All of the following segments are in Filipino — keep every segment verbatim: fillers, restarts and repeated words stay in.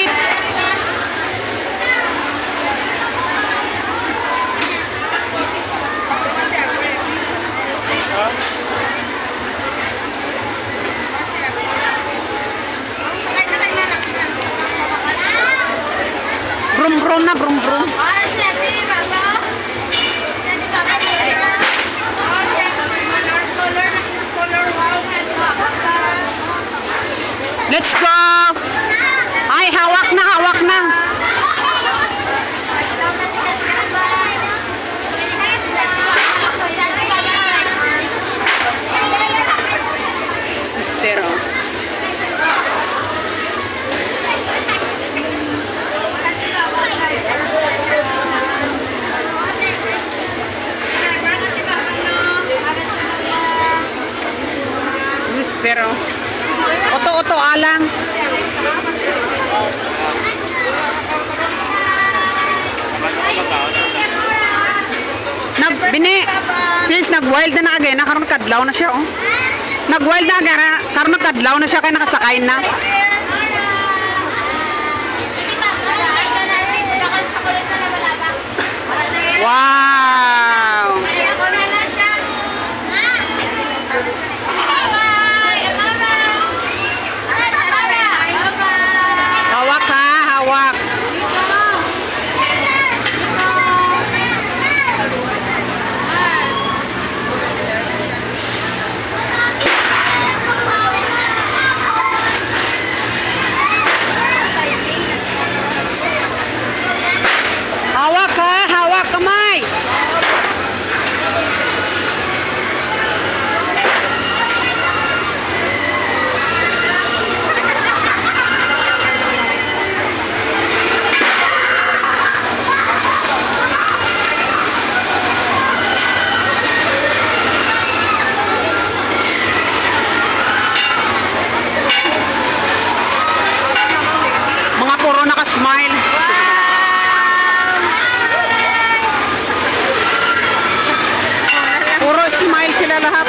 Wait. Brum brum na brum brum. Let's go! Ay, hawak na, hawak na. Sister, oh. Sister, oh. Oto-oto alang. Na bini. Sis nag-wild na na again, nakaroon kadlaw na siya oh. Nag-wild na again, karoon kadlaw na siya kaya nakasakay na. Wow. Hawak ha, hawak. Hawak ha, hawak kamay. Mga puro naka-smile. Puro smile sila lahat.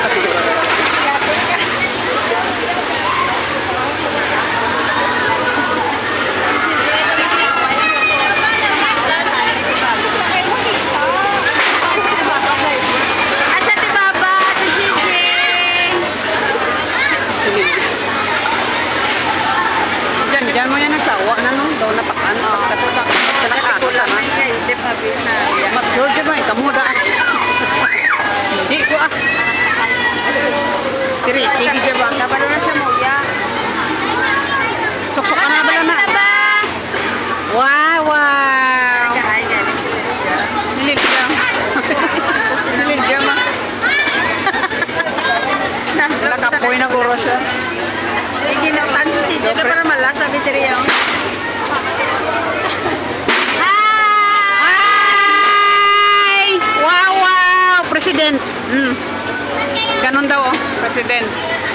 Asa ti Baba, si Sijing. Diyan, diyan mo yan nagsawa na no. Daw napakan. Katutak. Kulang na yung isip, habi na. Mas George ba? Kamuda. Hindi ko ah. Si Ricky, di ba? Kabalo na siya mo, ya. Sok-sok ka na ba na? Wow, wow. Ay, galing sila. Nililja. Nililja ma. Nakapoy na guro siya. Iginautan si Sijing na para malas, sabi tiriya. Hi! Wow, wow! President. Mm. Ganun daw oh, President.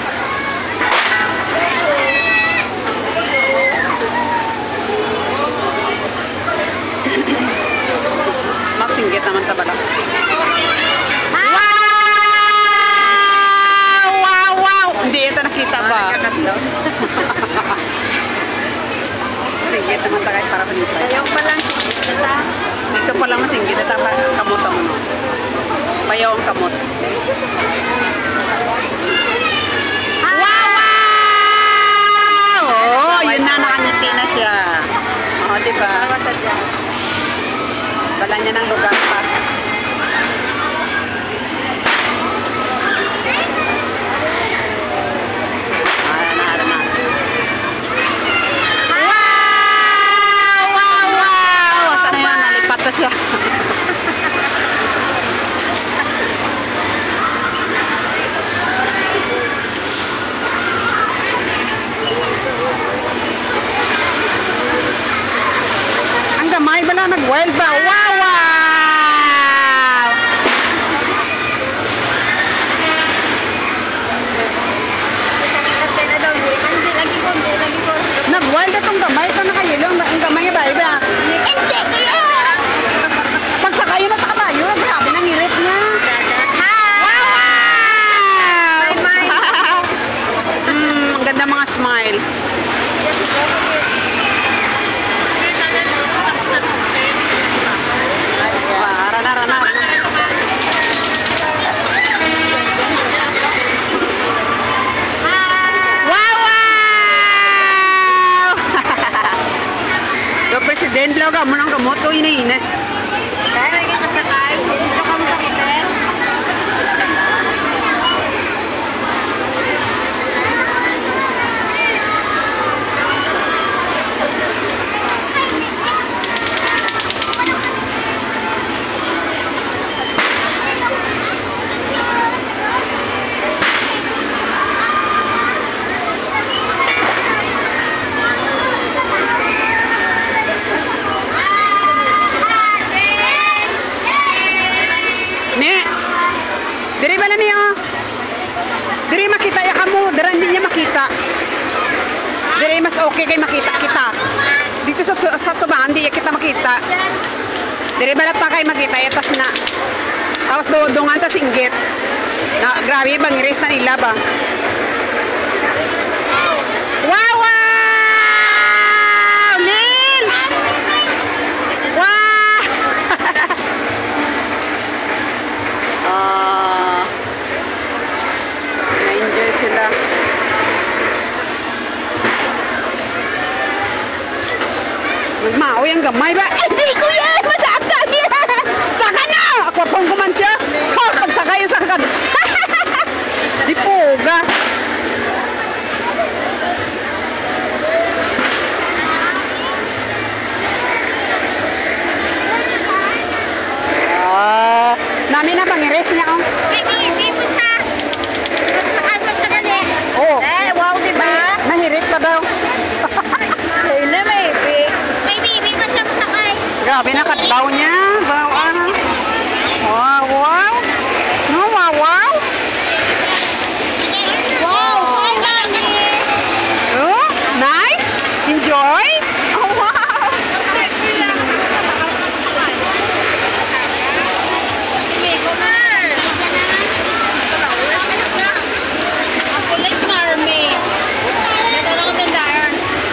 Magsinggit naman tabala. Wow! Wow, wow! Hindi ito nakita ba? Singgit naman tagay para panito. Ayaw pa lang kita. Dito pa lang masinggit ito para kamot mo no. Bayaw ang kamot. Wow! Oh, yun na, nakangiti na siya. Oo, oh, diba? Bala niya ng lugar pa. Ara na, ara na. Wow! Wow! Wow! Asa na yan? Nalipat na siya. May bala nag-wild ba? Wow! Wow! Nag-wild itong gamay. Ito nakayilo. Ang gamay ba? Iba? Hindi! Pag sakayo na sa kabayo, grabe nang irit niya. Wow! Mm, ang ganda mga smile. Den talaga mo ng gamot o ina-ina. Kaya may kasakay. Dito ka mo sa kusen. Ni. Diri bala niya. Diri makita ya kamo, dira hindi niya makita. Diri mas okay kay makita kita. Dito sa sa tubangan di ya kita makita. Diri bala ta kay makita ya tas na. Tapos doongan tas inggit. Na grabe bang iris na nila ba? Wow! Wow! Lil! Wow! Ah, na-enjoy sila. Nagmaoy ang gamay ba? Hindi ko yan! Masaktan yan! Saka na! Ako pong kuman siya. Oh, pagsakay sa kakad. Di poga. Ah, namin na pangiris niya oh. Oh. Eh, wow, di ba? Mahirit pa daw. Kailan may ipi. Grabe na katlaw niya. Wow, ah. Wow, wow. No, wow, wow. Oh, nice. Enjoy. Oh, wow. Police marmy. Ito lang ko tindahan.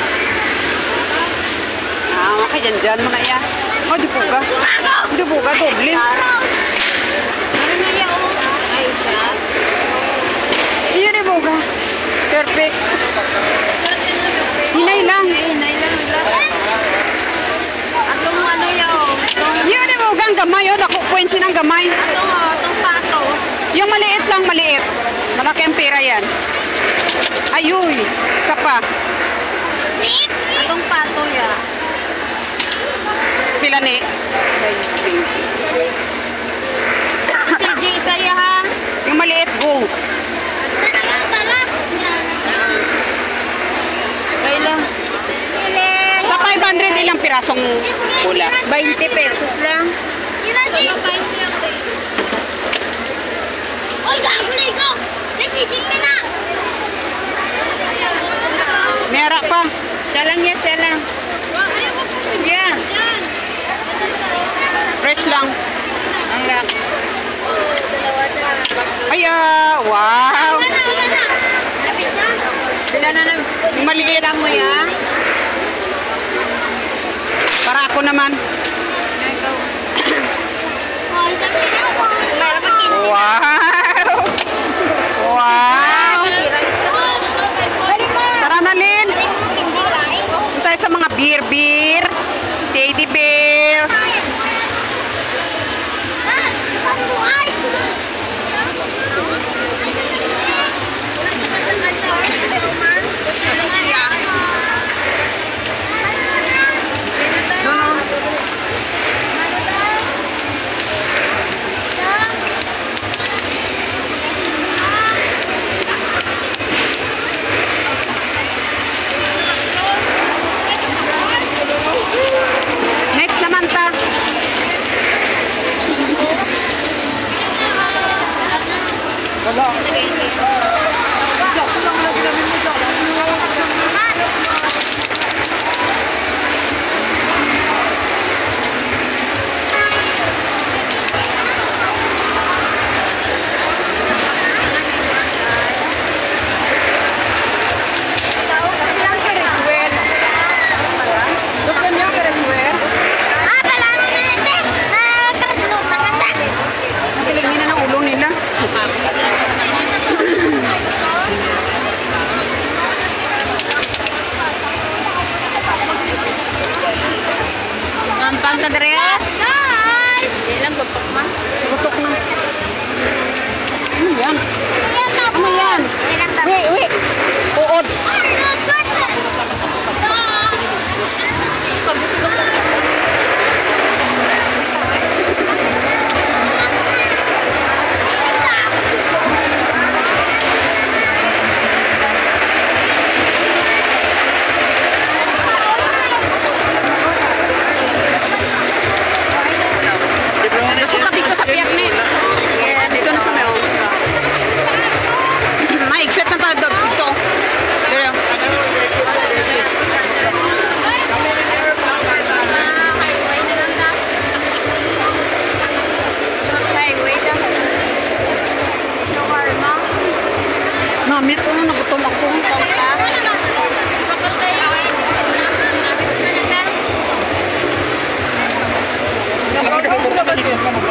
Ah, okay, dyan, dyan mo na yan. Oh, di buga. Di buga, doble. Ano na yun? Ay, siya. Iya, di buga. Perfect. Hinay lang. Hinay lang lang. Atong ano yun? Iya, di buga. Ang gamay, oh. Naku, points ng gamay. Atong, oh, atong pato. Yung maliit lang, maliit. Malaki ang pera yan. Ayuy. Isa pa. Atong pato ya. Pila ni? Si G, saya ha? Yung maliit, go. Kailan? Sa five hundred, ilang pirasong pula? twenty pesos lang. Oy, gagulay ko! Nasijing na na! Mera pa. Siya lang ya, siya lang. Yeah. Fresh lang. Ang lak. Ay, ah, wow. Bila na na. Yung maliit. Lang mo ya. Para ako naman. Oh, isang pinawa. Wow. Wow. Tara na, Lin. Doon tayo sa mga beer, beer. Teddy bear. Next mami, ito na nagutom ako. Alam ka ba ito?